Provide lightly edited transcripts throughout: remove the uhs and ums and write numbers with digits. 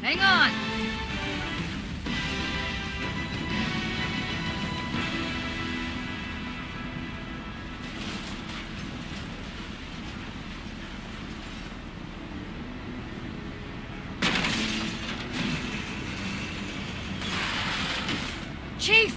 Hang on! Chief!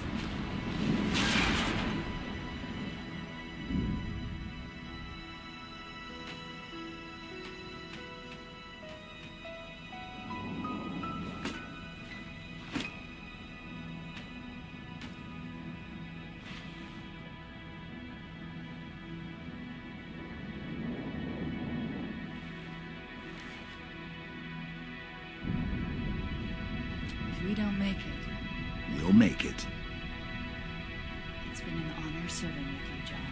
If we don't make it, We'll make it. it's been an honor serving with you, John.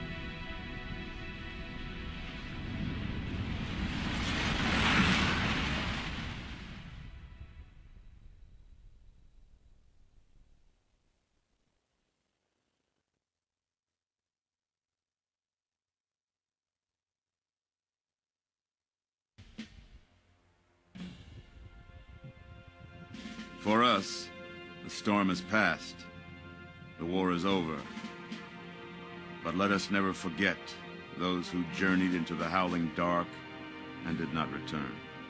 For us, the storm has passed. The war is over. But let us never forget those who journeyed into the howling dark and did not return.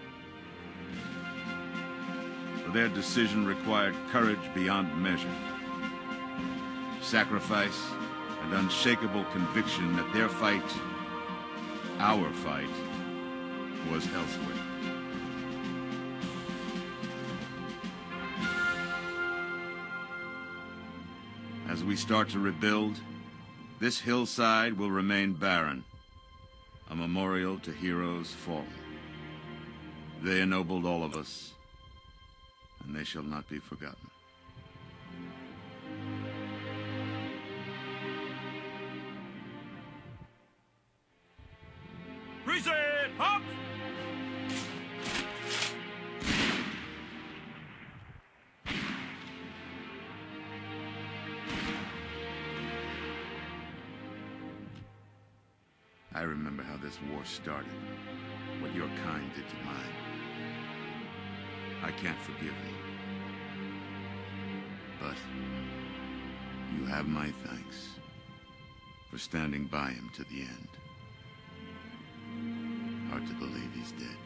For their decision required courage beyond measure, sacrifice, and unshakable conviction that their fight, our fight, was elsewhere. As we start to rebuild, this hillside will remain barren, a memorial to heroes fallen. They ennobled all of us, and they shall not be forgotten. Reset! Hop! I remember how this war started, what your kind did to mine. I can't forgive you. But you have my thanks for standing by him to the end. Hard to believe he's dead.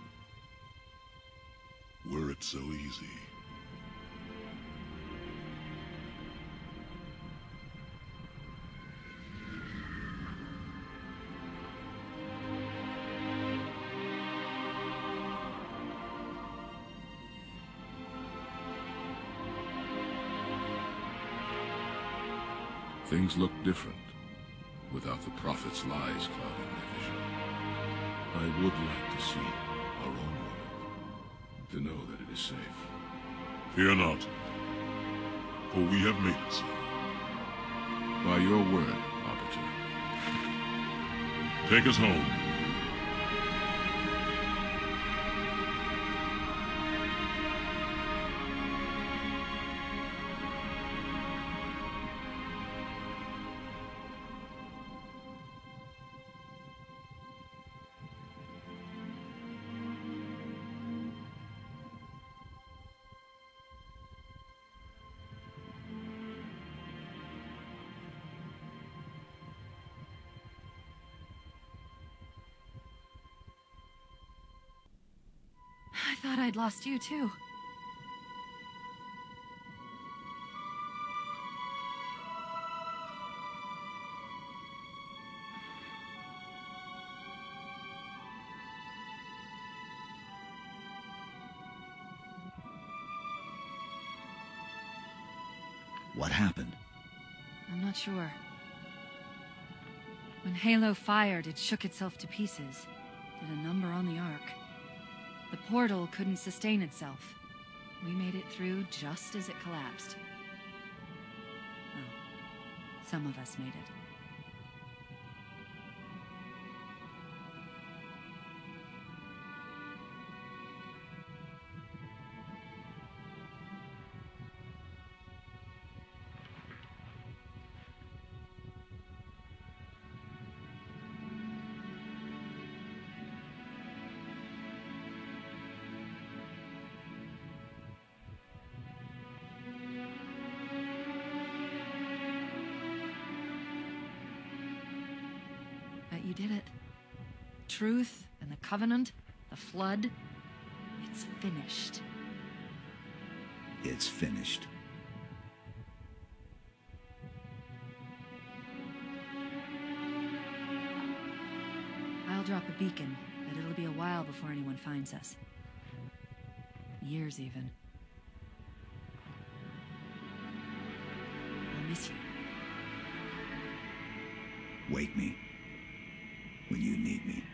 Were it so easy. Things look different without the Prophet's lies clouding their vision. I would like to see our own world, to know that it is safe. Fear not, for we have made it so. By your word, Arbiter. Take us home. I thought I'd lost you, too. What happened? I'm not sure. When Halo fired, it shook itself to pieces. Did a number on the Ark. The portal couldn't sustain itself. We made it through just as it collapsed. Well, some of us made it. We did it. Truth and the Covenant, the Flood, it's finished. It's finished. I'll drop a beacon, but it'll be a while before anyone finds us. Years, even. I'll miss you. Wake me when you need me.